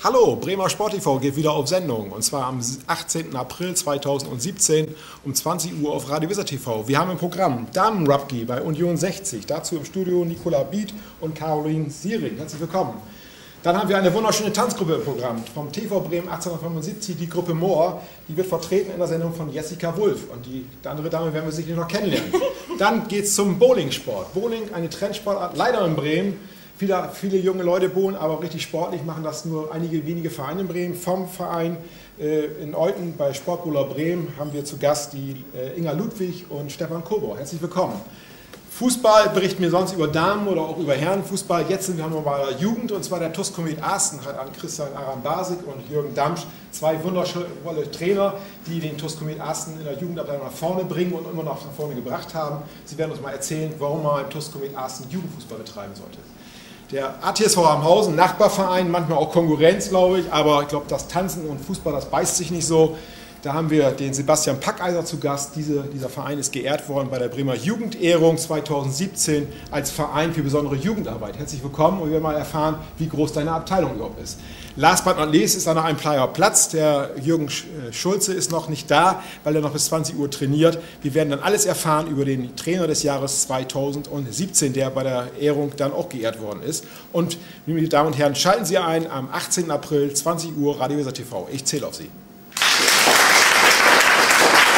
Hallo, Bremer Sport TV geht wieder auf Sendung und zwar am 18. April 2017 um 20 Uhr auf Radio Weser TV. Wir haben im Programm Damen-Rugby bei Union 60, dazu im Studio Nicola Bied und Caroline Siering. Herzlich willkommen. Dann haben wir eine wunderschöne Tanzgruppe im Programm vom TV Bremen 1875, die Gruppe Moor. Die wird vertreten in der Sendung von Jessica Wulff und die andere Dame werden wir sicherlich noch kennenlernen. Dann geht es zum Bowlingsport. Bowling, eine Trendsportart, leider in Bremen. Viele junge Leute bowlen, aber richtig sportlich machen das nur einige wenige Vereine in Bremen. Vom Verein in Olten bei Sportbowler Bremen haben wir zu Gast die Inga Ludwig und Stefan Kobau. Herzlich willkommen. Fußball berichten wir sonst über Damen oder auch über Herrenfußball. Jetzt sind wir bei der Jugend und zwar der TuS Komet Asten hat an Christian Aram-Basik und Jürgen Damsch zwei wunderschöne Trainer, die den TuS Komet Asten in der Jugendabteilung nach vorne bringen und immer noch nach vorne gebracht haben. Sie werden uns mal erzählen, warum man im TuS Komet Asten Jugendfußball betreiben sollte. Der ATSV Amhausen, Nachbarverein, manchmal auch Konkurrenz, glaube ich, aber ich glaube, das Tanzen und Fußball, das beißt sich nicht so. Da haben wir den Sebastian Packeiser zu Gast. Dieser Verein ist geehrt worden bei der Bremer Jugendehrung 2017 als Verein für besondere Jugendarbeit. Herzlich willkommen und wir werden mal erfahren, wie groß deine Abteilung überhaupt ist. Last but not least ist da noch ein Player Platz. Der Jürgen Schulze ist noch nicht da, weil er noch bis 20 Uhr trainiert. Wir werden dann alles erfahren über den Trainer des Jahres 2017, der bei der Ehrung dann auch geehrt worden ist. Und, meine Damen und Herren, schalten Sie ein am 18. April, 20 Uhr, Radio Weser TV. Ich zähle auf Sie.